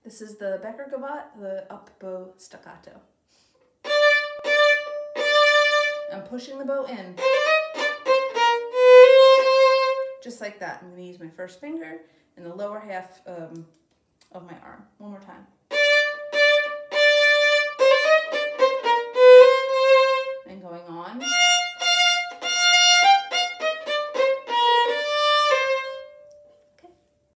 This is the Becker Gavotte, the up bow staccato. I'm pushing the bow in. Just like that. I'm going to use my first finger and the lower half of my arm. One more time.